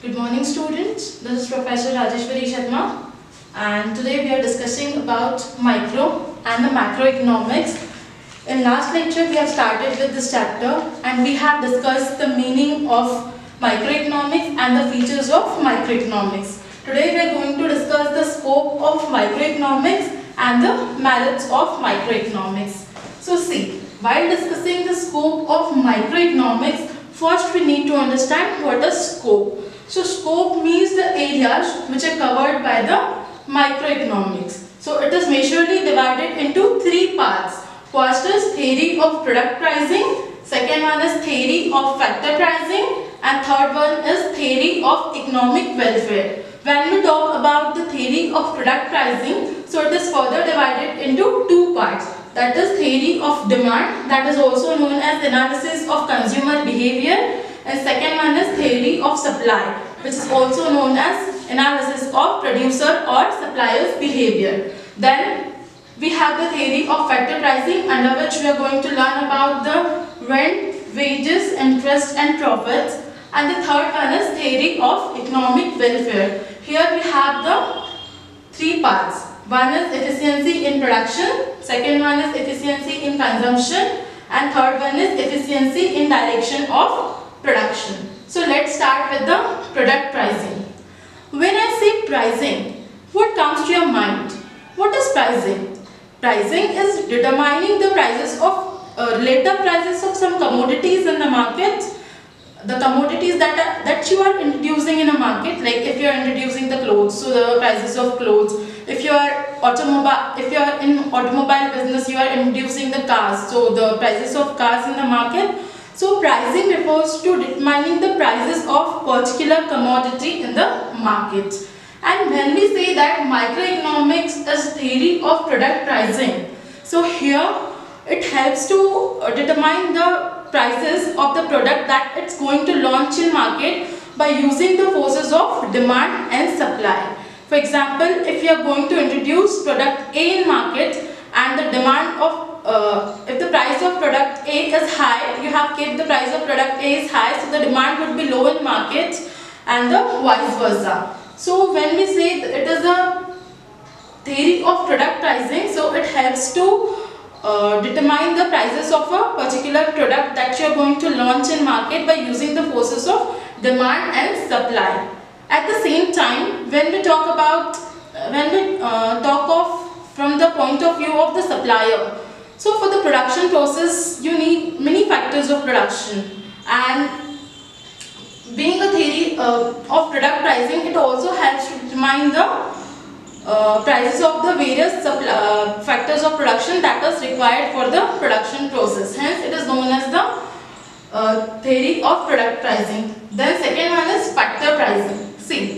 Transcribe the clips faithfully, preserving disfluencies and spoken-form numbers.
Good morning students, this is Professor Rajeshwari Sharma and today we are discussing about micro and the macroeconomics. In last lecture we have started with this chapter and we have discussed the meaning of microeconomics and the features of microeconomics. Today we are going to discuss the scope of microeconomics and the merits of microeconomics. So see, while discussing the scope of microeconomics, first we need to understand what is scope. So scope means the areas which are covered by the microeconomics. So it is majorly divided into three parts. First is theory of product pricing, second one is theory of factor pricing, and third one is theory of economic welfare. When we talk about the theory of product pricing, so it is further divided into two parts. That is theory of demand, that is also known as analysis of consumer behavior, and second one is theory of supply, which is also known as analysis of producer or supplier's behavior. Then we have the theory of factor pricing, under which we are going to learn about the rent, wages, interest and profits. And the third one is theory of economic welfare. Here we have the three parts. One is efficiency in production, second one is efficiency in consumption, and third one is efficiency in direction of production. So let's start with the product pricing. When I say pricing, what comes to your mind? What is pricing? Pricing is determining the prices of uh, relative prices of some commodities in the market. The commodities that are, that you are introducing in a market, like if you are introducing the clothes, so the prices of clothes. If you are automobile, if you are in automobile business, you are introducing the cars, so the prices of cars in the market. So pricing refers to determining the prices of particular commodity in the market. And when we say that microeconomics is theory of product pricing, so here it helps to determine the prices of the product that it's going to launch in market by using the forces of demand and supply. For example, if you are going to introduce product A in market and the demand of uh, if the price of product A is high, you have kept the price of product A is high, so the demand would be low in market and the vice versa. So when we say it is a theory of product pricing, so it helps to uh, determine the prices of a particular product that you are going to launch in market by using the forces of demand and supply. At the same time, when we talk about, when we uh, talk of from the point of view of the supplier, so for the production process, you need many factors of production, and being a theory uh, of product pricing, it also helps to determine the uh, prices of the various supply, uh, factors of production that is required for the production process. Hence, it is known as the uh, theory of product pricing. Then second one is factor pricing. See,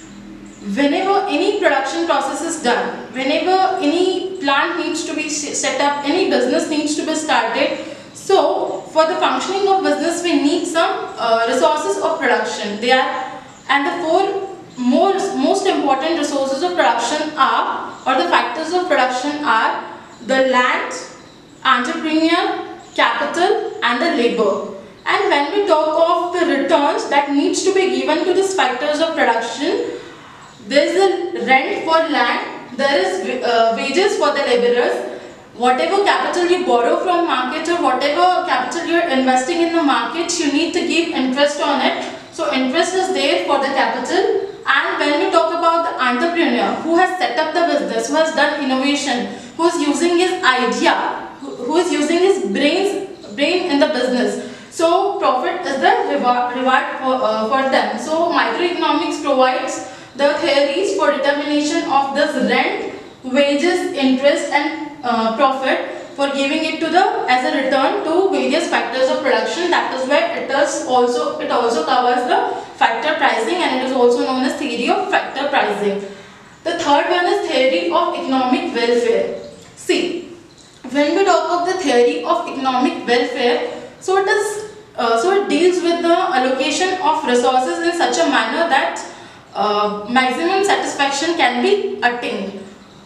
whenever any production process is done, whenever any plant needs to be set up, any business needs to be started, so for the functioning of business we need some uh, resources of production. They are, and the four most, most important resources of production are, or the factors of production are, the land, entrepreneur, capital and the labor. And when we talk of the returns that needs to be given to these factors of production, there is a rent for land, there is uh, wages for the laborers, whatever capital you borrow from market or whatever capital you are investing in the market, you need to give interest on it. So interest is there for the capital. And when we talk about the entrepreneur who has set up the business, who has done innovation, who is using his idea, who, who is using his brains, brain in the business. So profit is the reward, reward for, uh, for them. So microeconomics provides the theories for determination of this rent, wages, interest and uh, profit, for giving it to the as a return to various factors of production. That is where it is also it also covers the factor pricing, and it is also known as theory of factor pricing. The third one is theory of economic welfare. See, when we talk of the theory of economic welfare, so it is uh, so it deals with the allocation of resources in such a manner that Uh, maximum satisfaction can be attained.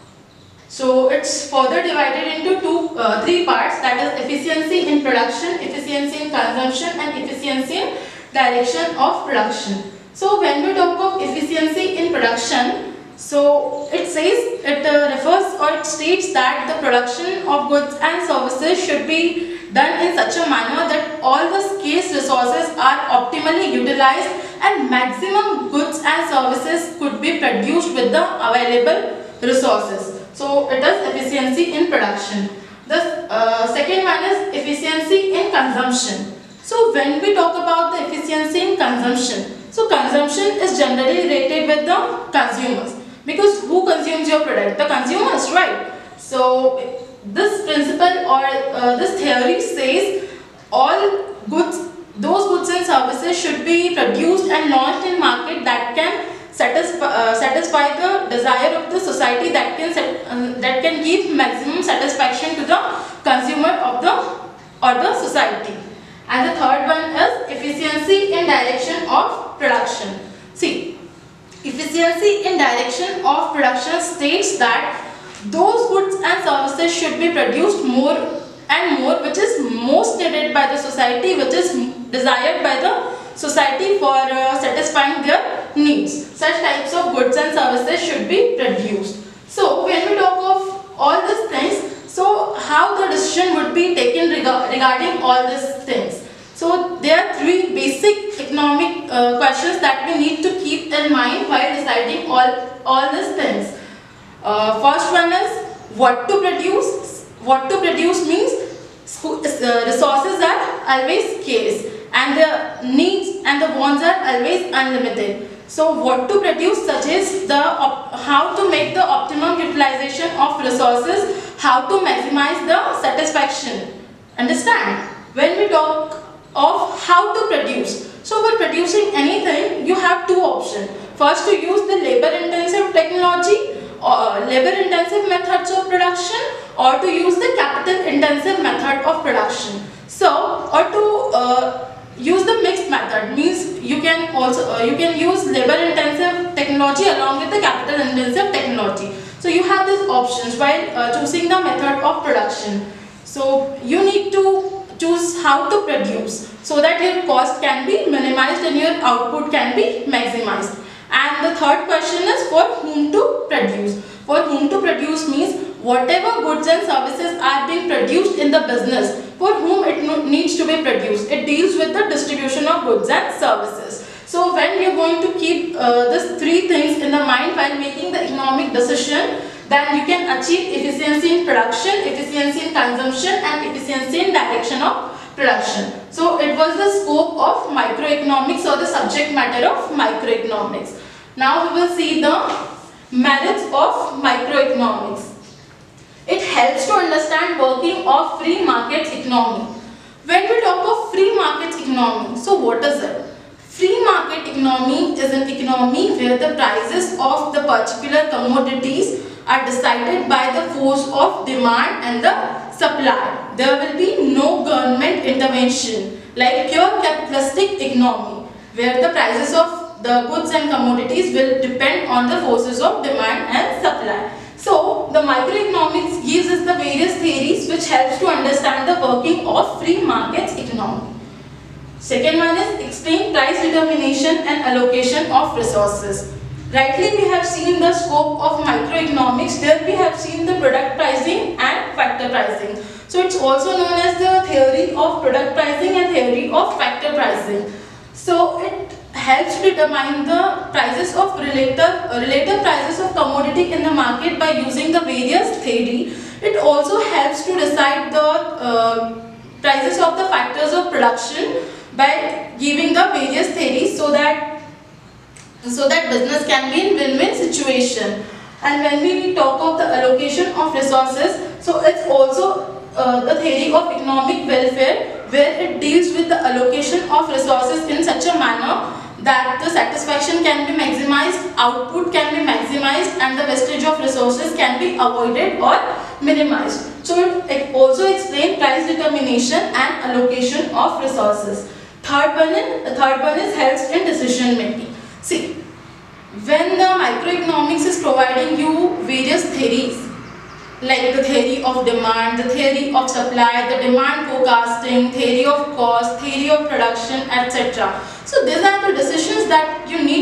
So it's further divided into two, uh, three parts, that is efficiency in production, efficiency in consumption and efficiency in direction of production. So when we talk of efficiency in production, so it says, it uh, refers or it states that the production of goods and services should be done in such a manner that all the scarce resources are optimally utilized and maximum goods and services could be produced with the available resources. So it is efficiency in production. The uh, second one is efficiency in consumption. So when we talk about the efficiency in consumption, so consumption is generally related with the consumers, because who consumes your product? The consumers, right? So this principle or uh, this theory says all goods, those goods and services should be produced and launched in market that can satisfy, uh, satisfy the desire of the society, that can uh, that can give maximum satisfaction to the consumer of the or the society. And the third one is efficiency in direction of production. See, efficiency in direction of production states that those goods and services should be produced more and more which is most needed by the society, which is desired by the society for uh, satisfying their needs. Such types of goods and services should be produced. So when we talk of all these things, so how the decision would be taken reg regarding all these things? So there are three basic economic uh, questions that we need to keep in mind while deciding all, all these things. Uh, first one is what to produce. What to produce means uh, resources are always scarce and the needs and the wants are always unlimited. So what to produce suggests the how to make the optimum utilization of resources, how to maximize the satisfaction. Understand? When we talk of how to produce, so for producing anything you have two options. First, to use the labor intensive technology or labor intensive methods of production, or to use the capital intensive method of production. So, or to uh, use the mixed method, means you can also uh, you can use labor intensive technology along with the capital intensive technology. So you have these options while uh, choosing the method of production. So you need to choose how to produce so that your cost can be minimized and your output can be maximized. And the third question is for whom to produce. For whom to produce means whatever goods and services are being produced in the business, for whom it needs to be produced. It deals with the distribution of goods and services. So when you are going to keep uh, these three things in the mind while making the economic decision, then you can achieve efficiency in production, efficiency in consumption and efficiency in direction of production. So it was the scope of microeconomics or the subject matter of microeconomics. Now we will see the merits of microeconomics. It helps to understand working of free market economy. When we talk of free market economy, so what is it? Free market economy is an economy where the prices of the particular commodities are decided by the force of demand and the supply. There will be no government intervention like pure capitalistic economy where the prices of the goods and commodities will depend on the forces of demand and supply. So the microeconomics gives us the various theories which helps to understand the working of free markets economy. Second one is explain price determination and allocation of resources. Rightly we have seen the scope of microeconomics. There we have seen the product pricing and factor pricing. So it's also known as the theory of product pricing and theory of factor pricing. So it helps to determine the prices of relative, uh, relative prices of commodity in the market by using the various theory. It also helps to decide the uh, prices of the factors of production by giving the various theories so that so that business can be in win-win situation. And when we talk of the allocation of resources, so it's also uh, the theory of economic welfare where it deals with the allocation of resources in such a manner that the satisfaction can be maximized, output can be maximized and the wastage of resources can be avoided or minimized. So it also explains price determination and allocation of resources. Third one is, third one is helps in decision making. See, when the microeconomics is providing you various theories like the theory of demand, the theory of supply, the demand forecasting, theory of cost, theory of production, et cetera. So these are the decisions that you need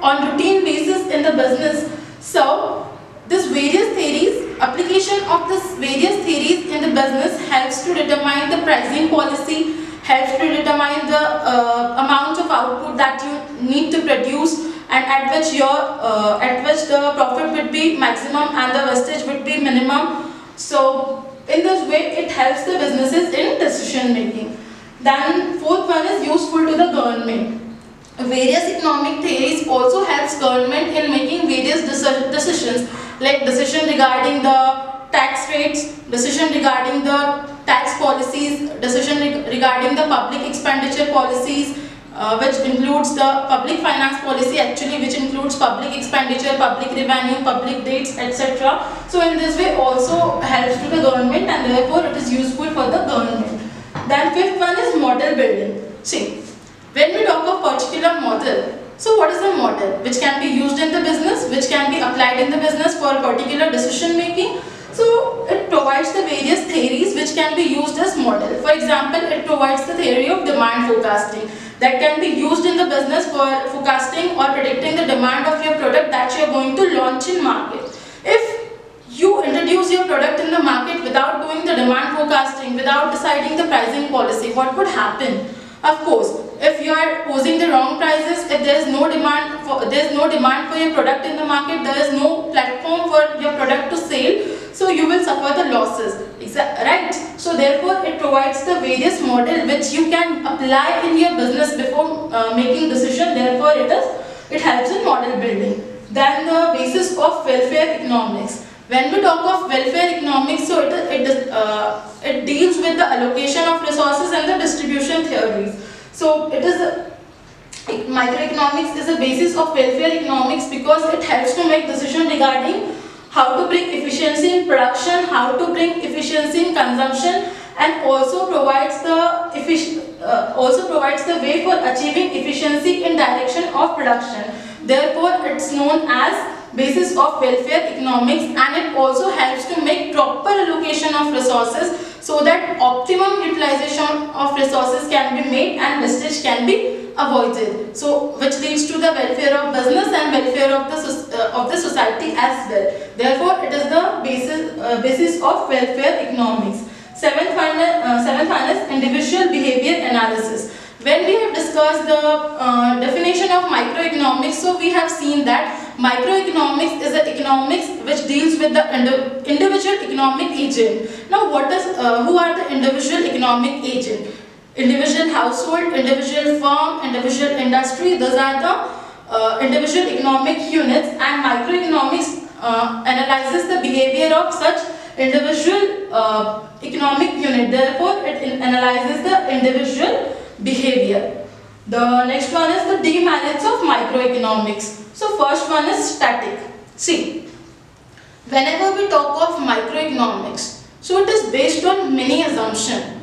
on routine basis in the business. So this various theories, application of this various theories in the business helps to determine the pricing policy, helps to determine the uh, amount of output that you need to produce, and at which your uh, at which the profit would be maximum and the wastage would be minimum. So in this way it helps the businesses in decision making. Then fourth one is useful to the government. Various economic theories also helps government in making various decisions, like decision regarding the tax rates, decision regarding the tax policies, decision regarding the public expenditure policies, uh, which includes the public finance policy actually, which includes public expenditure, public revenue, public debts, et cetera. So in this way also helps to the government, and therefore it is useful for the government. Then fifth one is model building. See, when we talk of particular model, so what is the model? Which can be used in the business, which can be applied in the business for particular decision making. So it provides the various theories which can be used as model. For example, it provides the theory of demand forecasting that can be used in the business for forecasting or predicting the demand of your product that you are going to launch in market. If you introduce your product in the market without doing the demand forecasting, without deciding the pricing policy, what would happen? Of course, if you are posing the wrong prices, if there is no demand for there is no demand for your product in the market, there is no platform for your product to sell, so you will suffer the losses, right? So therefore it provides the various model which you can apply in your business before uh, making decision. Therefore it is it helps in model building. Then the basis of welfare economics. When we talk of welfare economics, so it it, uh, it deals with the allocation of resources and the distribution theories. So it is a, microeconomics is a basis of welfare economics because it helps to make decision regarding how to bring efficiency in production, how to bring efficiency in consumption, and also provides the effic uh, also provides the way for achieving efficiency in direction of production. Therefore, it's known as basis of welfare economics, and it also helps to make proper allocation of resources so that optimum utilization of resources can be made and wastage can be avoided. So which leads to the welfare of business and welfare of the uh, of the society as well. Therefore, it is the basis uh, basis of welfare economics. Seventh one, uh, seventh one is individual behavior analysis. When we have discussed the uh, definition of microeconomics, so we have seen that microeconomics is an economics which deals with the indi individual economic agent. Now, what is uh, who are the individual economic agent? Individual household, individual firm, individual industry. Those are the uh, individual economic units, and microeconomics uh, analyzes the behavior of such individual uh, economic unit. Therefore, it analyzes the individual behavior. The next one is the demerits of microeconomics. So first one is static. See, whenever we talk of microeconomics, so it is based on many assumptions,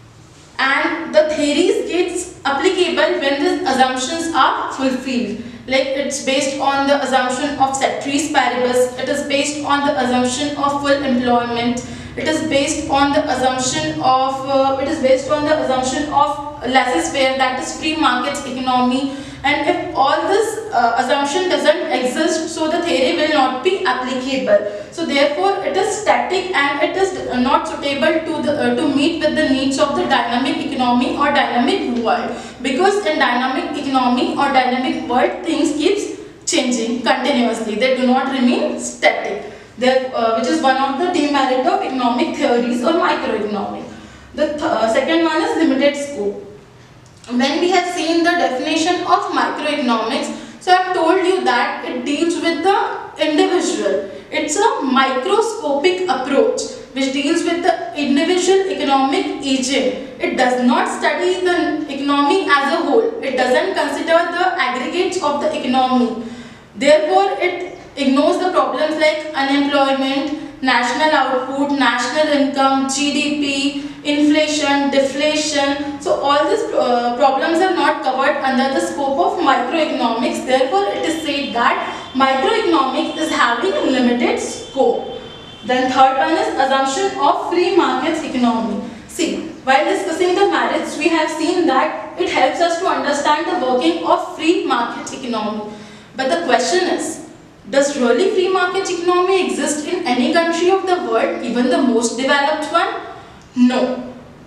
and the theories gets applicable when these assumptions are fulfilled. Like it's based on the assumption of ceteris paribus, it is based on the assumption of full employment, it is based on the assumption of uh, it is based on the assumption of laissez-faire, that is free market economy. And if all this uh, assumption doesn't exist, so the theory will not be applicable. So therefore it is static and it is not suitable to the uh, to meet with the needs of the dynamic economy or dynamic world, because in dynamic economy or dynamic world things keeps changing continuously, they do not remain static. There, uh, which is one of the demerit of economic theories or microeconomic. The th uh, second one is limited scope. When we have seen the definition of microeconomics, so I have told you that it deals with the individual. It's a microscopic approach which deals with the individual economic agent. It does not study the economy as a whole. It doesn't consider the aggregates of the economy. Therefore, it ignores the problems like unemployment, national output, national income, G D P, inflation, deflation. So all these uh, problems are not covered under the scope of microeconomics. Therefore, it is said that microeconomics is having a limited scope. Then third one is assumption of free market economy. See, while discussing the merits, we have seen that it helps us to understand the working of free market economy. But the question is, does really free market economy exist in any country of the world, even the most developed one? No.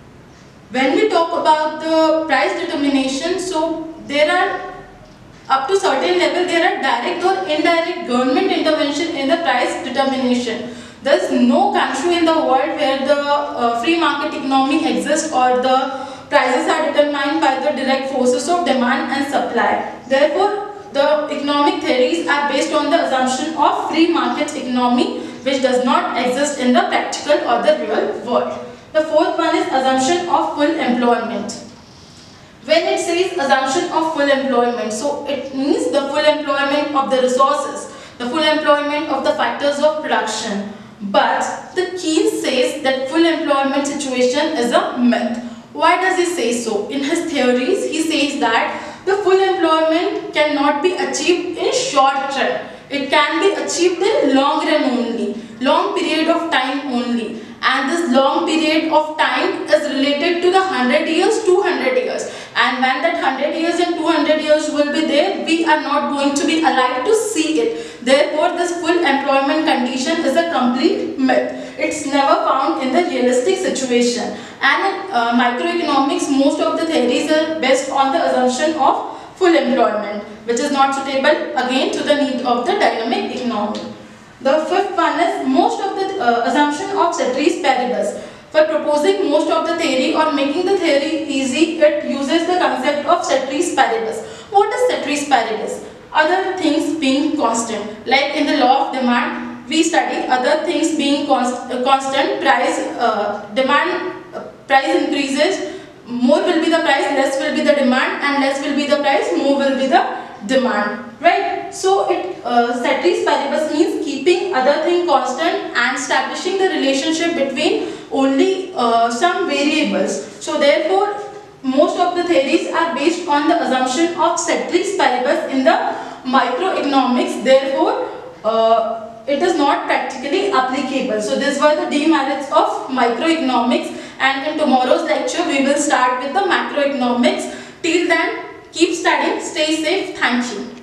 When we talk about the price determination, so there are up to certain level there are direct or indirect government intervention in the price determination. There is no country in the world where the uh, free market economy exists or the prices are determined by the direct forces of demand and supply. Therefore, the economic theories are based on the assumption of free market economy, which does not exist in the practical or the real world. The fourth one is assumption of full employment. When it says assumption of full employment, so it means the full employment of the resources, the full employment of the factors of production. But the Keynes says that full employment situation is a myth. Why does he say so? In his theories, he says that the full employment cannot be achieved in short run. It can be achieved in long run only, long period of time only. And this long period of time is related to the one hundred years, two hundred years. And when that one hundred years and two hundred years will be there, we are not going to be alive to see it. Therefore, this full employment condition is a complete myth. It's never found in the realistic situation. And in uh, microeconomics, most of the theories are based on the assumption of full employment, which is not suitable again to the need of the dynamic economy. The fifth one is most of the uh, assumption of ceteris paribus. For proposing most of the theory or making the theory easy, it uses the concept of ceteris paribus. What is ceteris paribus? Other things being constant. Like in the law of demand, we study other things being const uh, constant, price, uh, demand, uh, price increases, more will be the price, less will be the demand, and less will be the price, more will be the demand. Right? So it uh, ceteris paribus means keeping other thing constant and establishing the relationship between only uh, some variables. So therefore, most of the theories are based on the assumption of ceteris paribus in the microeconomics. Therefore, uh, it is not practically applicable. So these were the demerits of microeconomics, and in tomorrow's lecture we will start with the macroeconomics. Till then, keep studying, stay safe. Thank you.